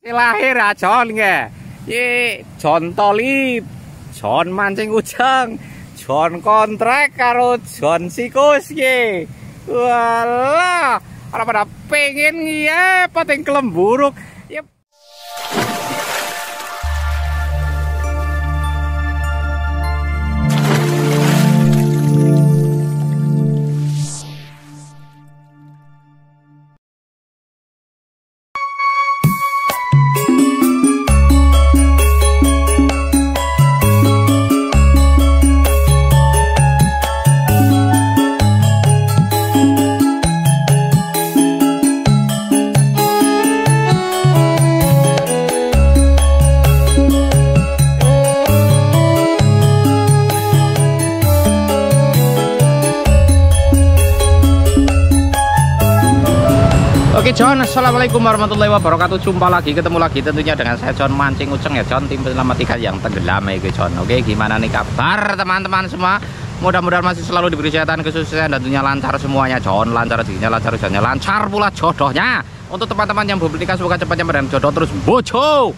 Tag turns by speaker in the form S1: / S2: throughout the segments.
S1: Lahir Jon nggih. Ye Jon Tolib, Jon mancing ujang, Jon kontrak karo Jon sikus nggih. Walah, ora pada pengen nggih pating kelemburuk. Ya. Oke Jon, assalamualaikum warahmatullahi wabarakatuh. Jumpa lagi, ketemu lagi tentunya dengan saya Jon mancing ujeng ya Jon, tim penyelamat ikan yang tenggelam ya Jon. Oke, gimana nih kabar teman-teman semua? Mudah-mudahan masih selalu diberi kesehatan, kesuksesan dan tentunya lancar semuanya Jon. Lancar rezekinya, lancar usaha, lancar pula jodohnya. Untuk teman-teman yang belum menikah, semoga cepatnya mendapatkan jodoh terus bojo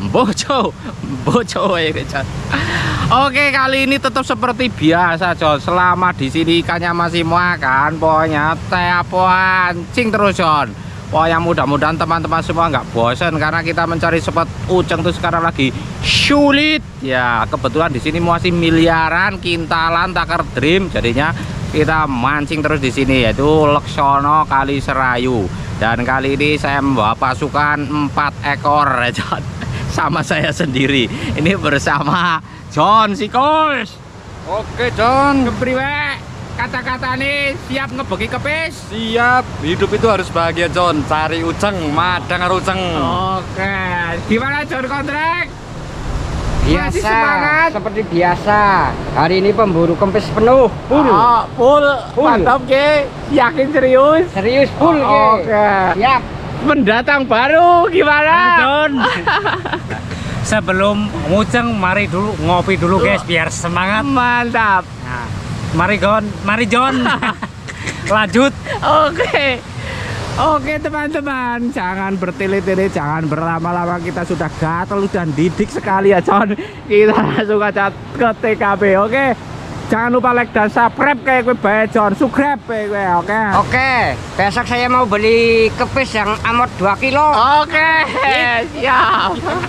S1: ya Jon. Oke, kali ini tetap seperti biasa Jon. Selama di sini ikannya masih makan, pokoknya pancing terus Jon. Pokoknya mudah-mudahan teman-teman semua nggak bosan karena kita mencari spot ujeng tuh sekarang lagi sulit ya. Kebetulan di sini masih miliaran, kintalan, takar dream, jadinya kita mancing terus di sini yaitu Leksono Kali Serayu. Dan kali ini saya membawa pasukan 4 ekor ya Jon. Sama saya sendiri. Ini bersama Jon sikus.
S2: Oke Jon,
S1: kepriwe? Kata-kata nih siap ngebeki kepis?
S2: Siap, hidup itu harus bahagia Jon. Cari ujeng, madang karo ujeng.
S1: Oke, gimana Jon kontrak?
S3: Biasa,
S1: masih semangat?
S3: seperti biasa. Hari ini pemburu kempis penuh, full.
S1: Oh, full. Mantap ke? Yakin serius?
S3: Serius full ke?
S1: Oke.
S3: Siap.
S1: Pendatang baru gimana
S4: Jon? Sebelum ngujeng, mari dulu ngopi dulu guys biar semangat.
S1: Mantap.
S4: Nah, mari Jon. Lanjut.
S1: Oke teman-teman, jangan bertele-tele, jangan berlama-lama, kita sudah gatel dan didik sekali ya Jon. Kita langsung aja ke TKP. Oke, jangan lupa like dan subscribe kayak gue bae Jon, subscribe kayak gue.
S3: Oke, besok saya mau beli kepis yang amot 2 kilo.
S1: Oke, siap.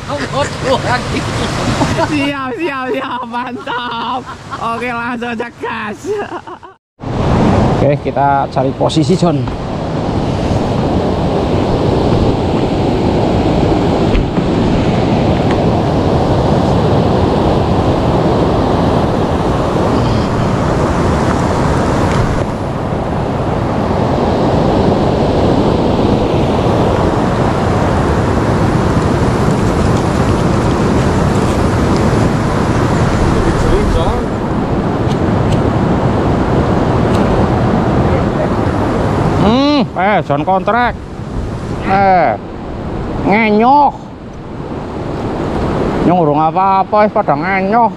S1: Siap, mantap. Oke, langsung aja gas. Oke, kita cari posisi Jon. Jon kontrak. Ngenyoh. Nyurung apa-apa pada ngenyoh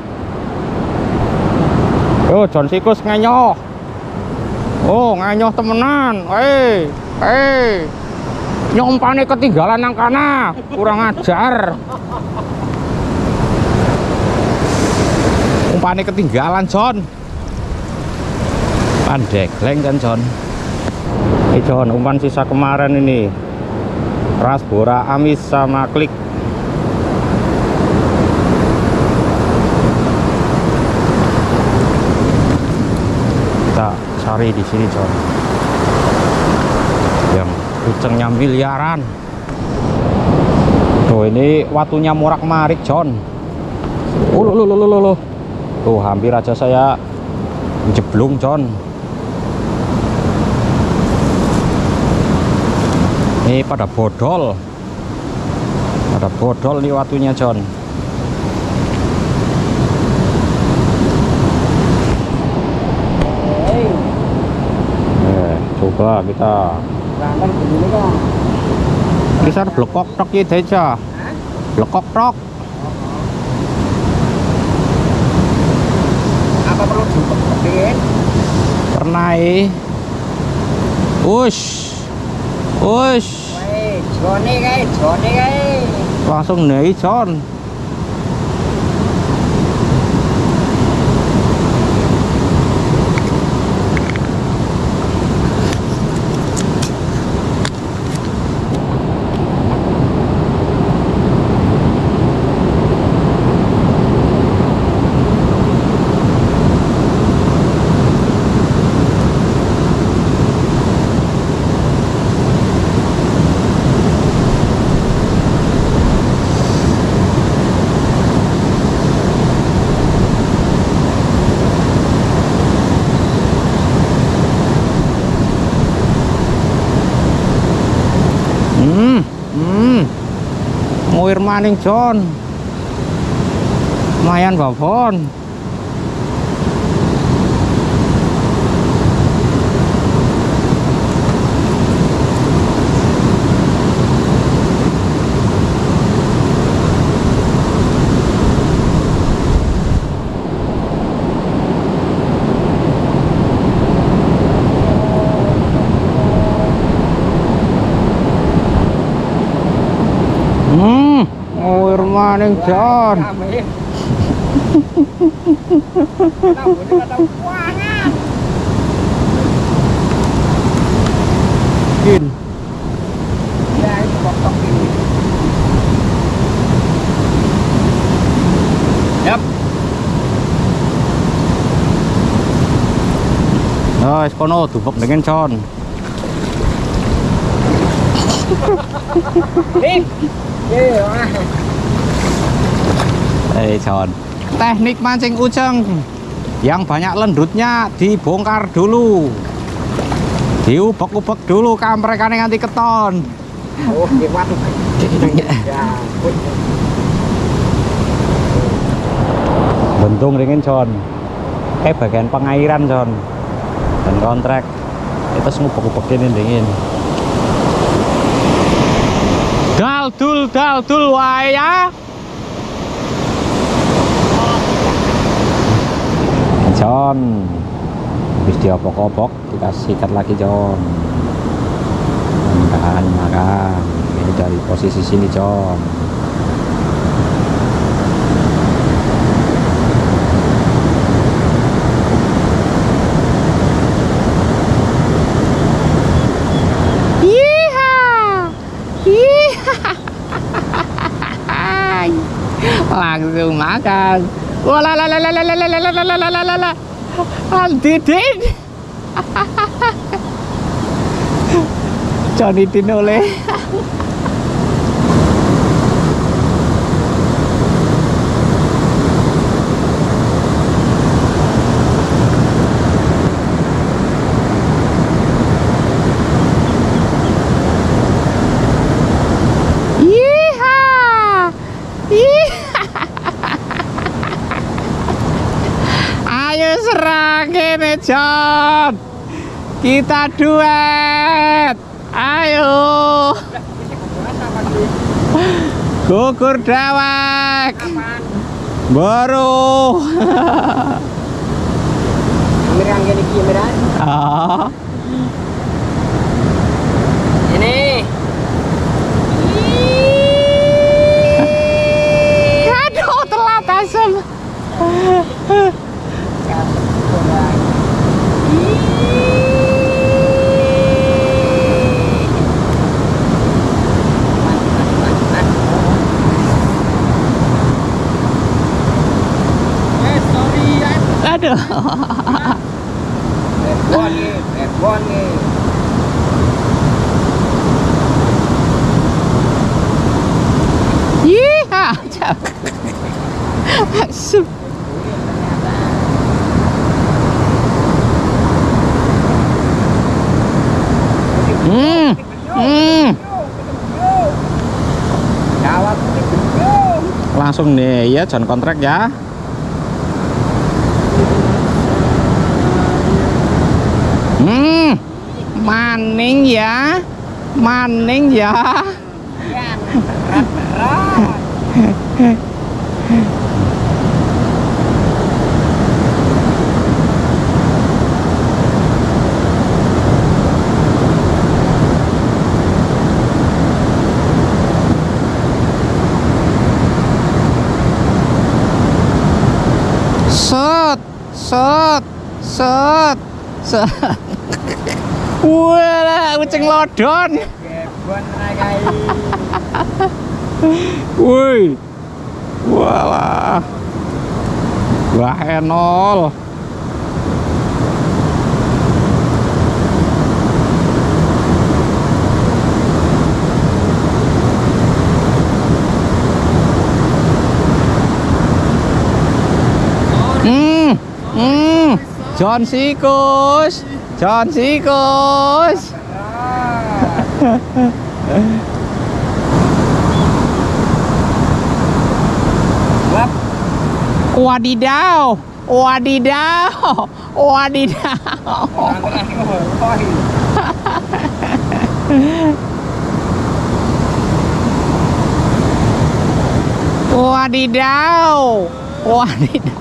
S1: Yo Jon sikus ngenyoh. Oh, ngenyoh temenan. Nyompane ketinggalan nang kana. Kurang ajar. Umpane ketinggalan Jon. Pandegleng kan Jon. Jon, umpan sisa kemarin ini Rasbora Amis sama Klik. Kita cari di sini Jon, yang ujengnya miliaran. Tuh ini watunya morak-marik Jon. Tuh hampir aja saya jeblung Jon. Ini pada bodol nih watunya Jon. Coba kita kisar blekok tok ya deja. Blekok tok.
S3: Apa perlu jumpetin?
S1: Pernah Ush.
S3: Jone kae.
S1: Langsung nih John. Nguir maning John. Lumayan babon. Nguir maning John. Gin.
S3: Ya, itu pokok ini.
S1: Yap. Guys, kono dubek dengan John. John. Teknik mancing ujeng yang banyak lendutnya dibongkar dulu. Diubek-ubek dulu kamprekannya nganti keton.
S3: Oh, waduh. Ya,
S1: Bentung ringin John. Bagian pengairan John. Dan kontrak itu ngubek-ubekin dingin. Dal-dul wae ya. John. Habis diopok-opok, dikasih ikat lagi John. Makan. Ini dari posisi sini John. Langsung makan. Walalalalalalalalalalalalala. Aldidin. Johnny Dinole. Serangin John, kita duet, ayo. Gugur dewek, baru.
S3: Kamerang gini kamerang.
S1: Oh.
S3: Ini.
S1: Aduh, telat asem. Aduh.
S3: F1 nih.
S1: Iya, asem. Langsung nih ya John kontrak ya. Maning ya. set, set, set. Wah, kucing lodon. Woi, walah, wah enol. John Sikus, John Sikus. Wadidaw, wadidaw, wadidaw. Wadidaw, wadidaw.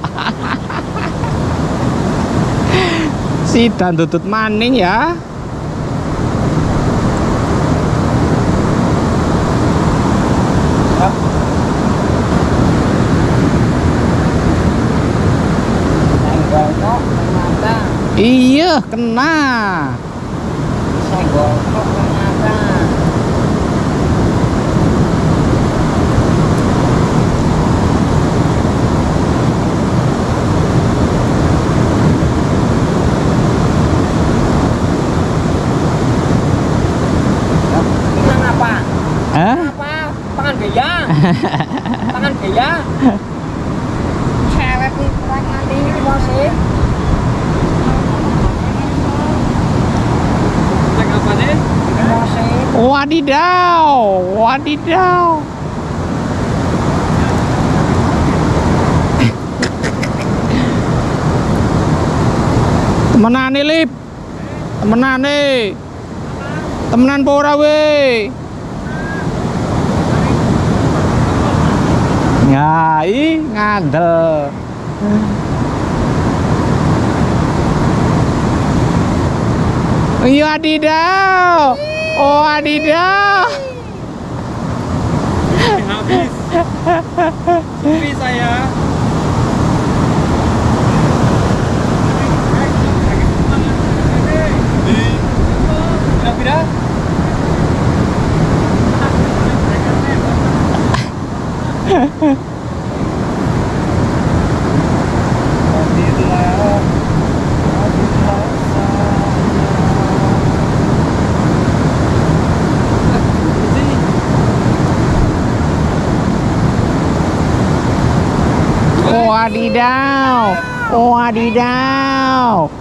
S1: Sidan tutut maning ya. Iya, kena.
S3: Senggol kok ternyata.
S1: Hah?
S3: Apa? Pangan beya. Pangan beya. Cewek nih kurang nanti ini masih.
S2: Cek apa nih?
S3: Masih.
S1: Wadidaw, wadidaw. Temenan nih, Lip. Temenan nih. Temenan po ora we. Ngai ngandel. Iya adidaw. Oh adidaw.
S2: Habis. Habis saya. Bira-bira.
S1: Wadidaw, wadidaw.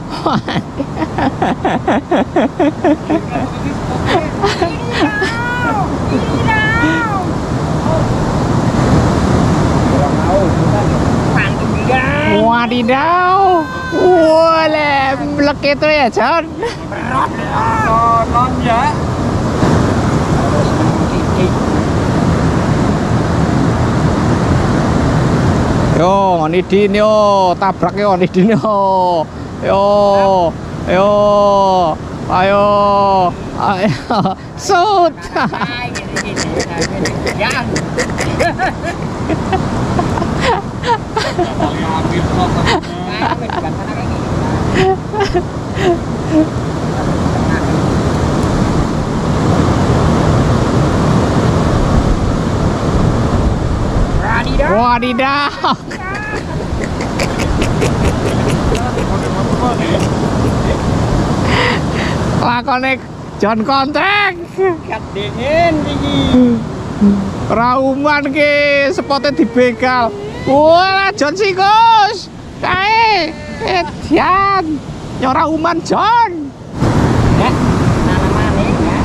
S1: Wadidaw, boleh blek itu ya John.
S2: Non ya.
S1: Yo, nidin yo, tabrak yo, nidin yo, yo, yo, ayo, ayo, shoot. Wadidaw. Lakone John kontrak.
S3: Kat dingin iki.
S1: Rauman ke spotnya dibegal. Wah, John Sikus. Kae, edian. Nyora uman John.
S3: Ya, nanam maning ya.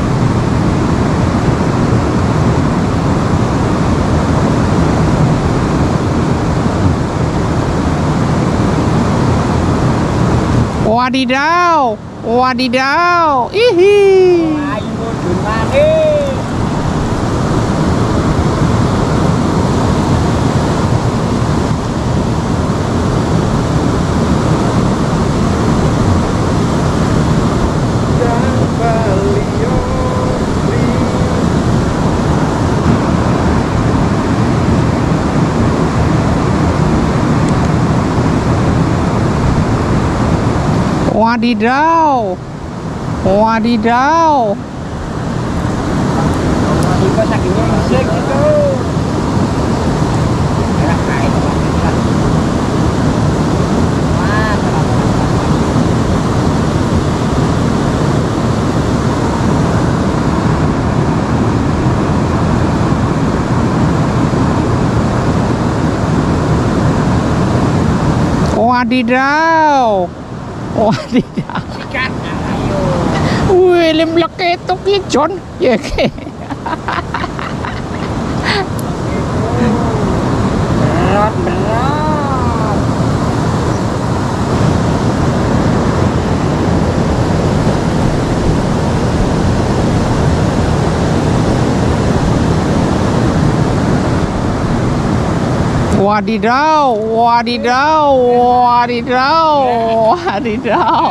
S1: Wadidaw, wadidaw, ihi.
S3: Ayo mudun maning.
S1: Wadidaw. Wadidaw.
S3: Tiba sakitnya isek gitu. Enak kain.
S1: Wadidaw. Wadidaw.
S3: Sikat. Ayo.
S1: Wih, lim leketuk ya John. Ya ke.
S3: Berat.
S1: Wadidaw, wadidaw, wadidaw, wadidaw.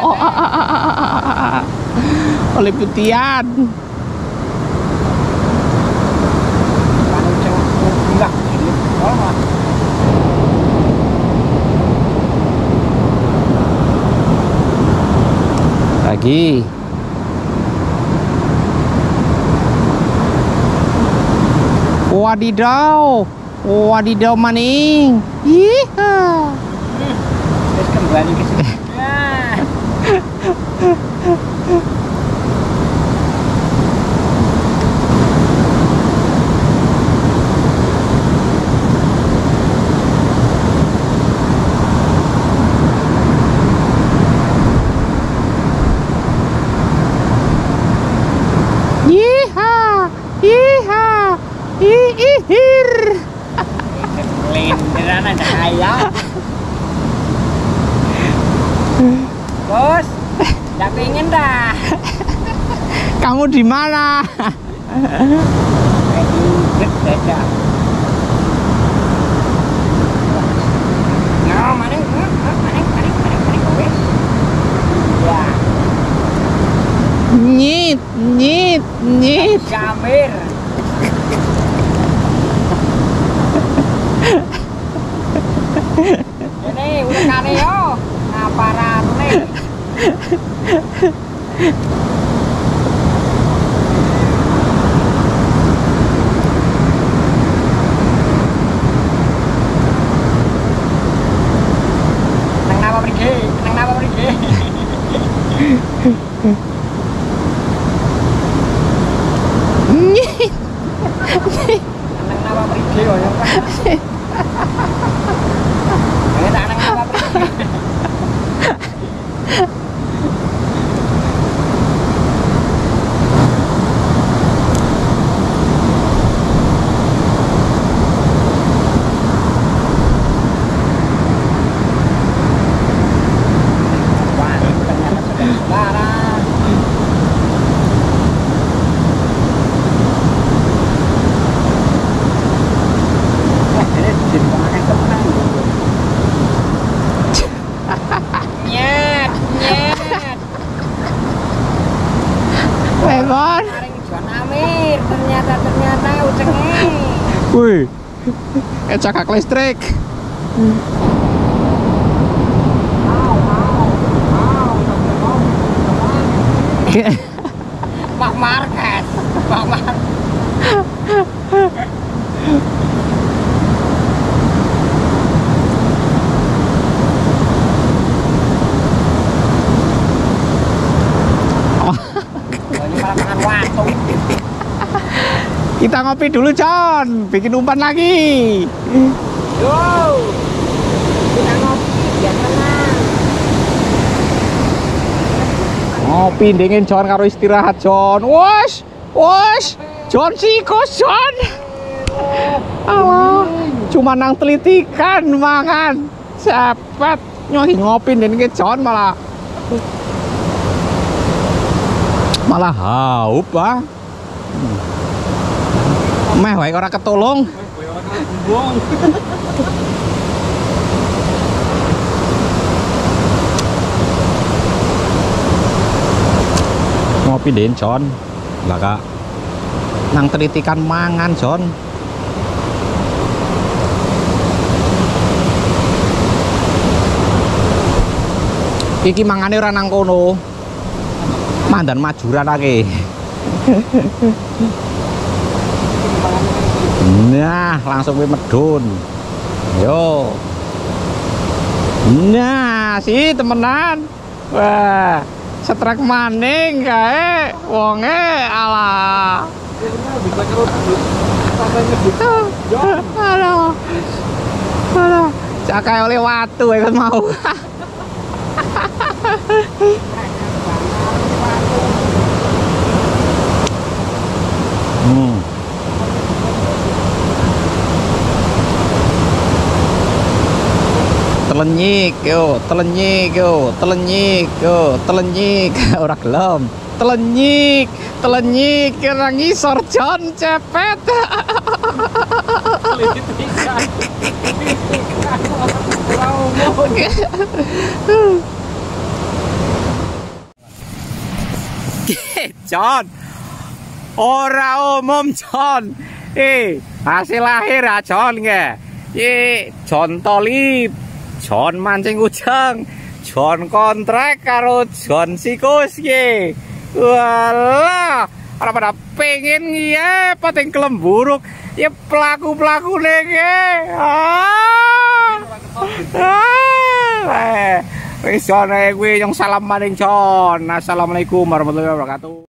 S1: Oleh putian. Lagi. Wadidaw. Wadidaw maning. Iya.
S3: Terus kembali ke sini.
S1: Yiha. Yiha. Ihir.
S3: Beneran ada ayam. Bos, nggak pengen dah.
S1: Kamu di mana?
S3: Beda. Nah, mana? Oke. Ya,
S1: Nyit, nyit, nyit.
S3: Jamir. Ini udah kane yo. Aparan nih. Nang napa pergi? Nang napa pergi?
S1: Nyit.
S3: Nang napa pergi yo yang kan? Ayo tak nang napa pergi? Wah, ternyata saudara-saudara. Nyet, nyet.
S1: Lemon.
S3: Taring John Amir, ternyata ujungnya.
S1: Wih. Cakak listrik.
S3: Pak Marquez, Pak Marquez. Oh, ini malah makan waktu.
S1: Kita ngopi dulu John, bikin umpan lagi.
S3: Yo, kita ngopi biar tenang.
S1: Ngopi dingin John karo istirahat John. Wos, wos, John sikos John. Allah, cuma nang telitikan mangan. Cepet ngopi dingin John malah haup ah. Meh wae ora ketolong. Ngopi den John. Lah Kak. Nang telitikan mangan John. Iki mangane ora nang kono. Mandan majuran lagi. Nah, langsung we medun. Yo. Nah, si temenan. Wah, setrek maning kae wonge ala. Aduh. Aduh, cakai oleh watu ikut mau. Telenyik yo, telenyik yo, telenyik yo, telenyik ora gelem. Telenyik, telenyik kira ngisor Jon cepet. Jon, ora umum Jon. Hasil akhir ya Jon nge. Jon Tolip, Jon mancing ujang, Jon kontrak karo Jon sikus ye. Walah, ora pada pengen ya pating kelemburuk ya pelaku nege. Wis Jon kuwi yang salam maning Jon. Assalamualaikum warahmatullahi wabarakatuh.